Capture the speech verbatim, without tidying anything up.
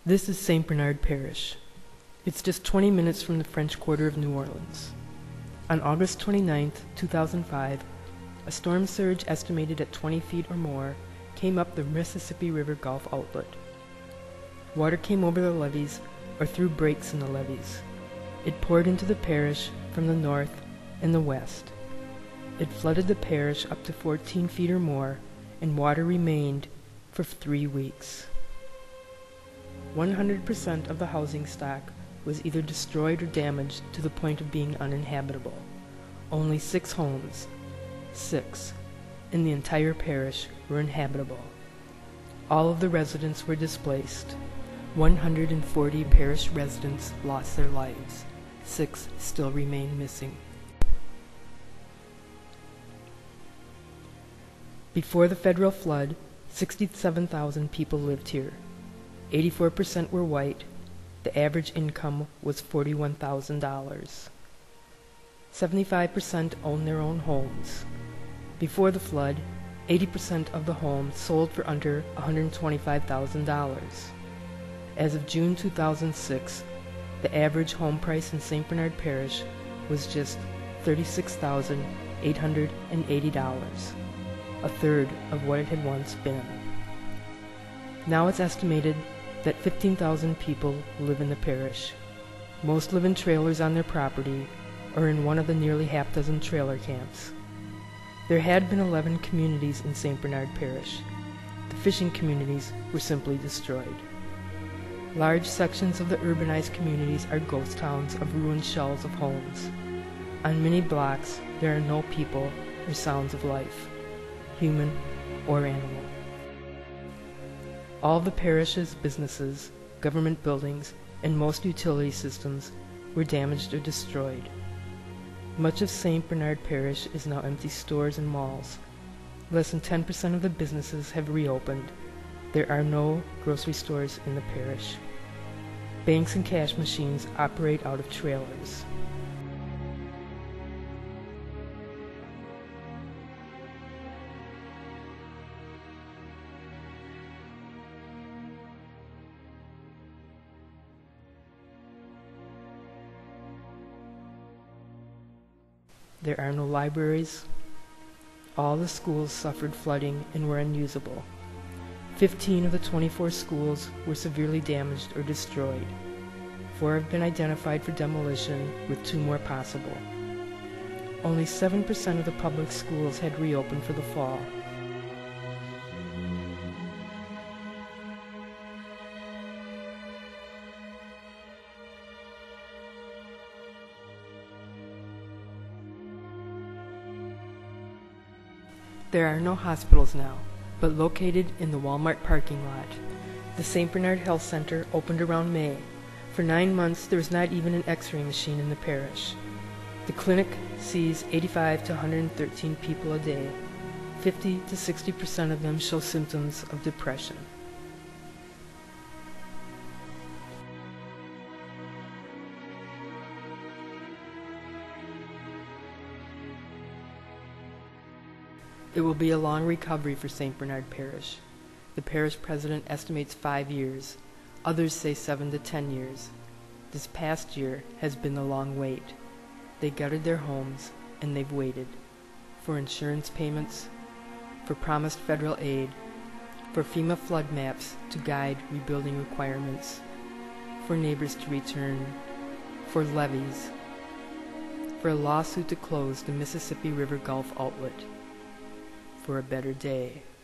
This is Saint Bernard Parish. It's just twenty minutes from the French Quarter of New Orleans. On August twenty-ninth, two thousand five, a storm surge estimated at twenty feet or more came up the Mississippi River Gulf outlet. Water came over the levees or through breaks in the levees. It poured into the parish from the north and the west. It flooded the parish up to fourteen feet or more, and water remained for three weeks. one hundred percent of the housing stock was either destroyed or damaged to the point of being uninhabitable. Only six homes, six, in the entire parish were inhabitable. All of the residents were displaced. one hundred forty parish residents lost their lives. Six still remain missing. Before the federal flood, sixty-seven thousand people lived here. eighty-four percent were white. The average income was forty-one thousand dollars. seventy-five percent owned their own homes. Before the flood, eighty percent of the homes sold for under one hundred twenty-five thousand dollars. As of June two thousand six, the average home price in Saint Bernard Parish was just thirty-six thousand eight hundred eighty dollars, a third of what it had once been. Now it's estimated that fifteen thousand people live in the parish. Most live in trailers on their property or in one of the nearly half dozen trailer camps. There had been eleven communities in Saint Bernard Parish. The fishing communities were simply destroyed. Large sections of the urbanized communities are ghost towns of ruined shells of homes. On many blocks, there are no people or sounds of life, human or animal. All the parish's businesses, government buildings, and most utility systems were damaged or destroyed. Much of Saint Bernard Parish is now empty stores and malls. Less than ten percent of the businesses have reopened. There are no grocery stores in the parish. Banks and cash machines operate out of trailers. There are no libraries. All the schools suffered flooding and were unusable. Fifteen of the twenty-four schools were severely damaged or destroyed. Four have been identified for demolition, with two more possible. Only seven percent of the public schools had reopened for the fall. There are no hospitals now, but located in the Walmart parking lot. The Saint Bernard Health Center opened around May. For nine months, there was not even an x-ray machine in the parish. The clinic sees eighty-five to one hundred thirteen people a day. fifty to sixty percent of them show symptoms of depression. It will be a long recovery for Saint Bernard Parish. The parish president estimates five years. Others say seven to ten years. This past year has been the long wait. They gutted their homes, and they've waited for insurance payments, for promised federal aid, for FEMA flood maps to guide rebuilding requirements, for neighbors to return, for levees, for a lawsuit to close the Mississippi River Gulf outlet, for a better day.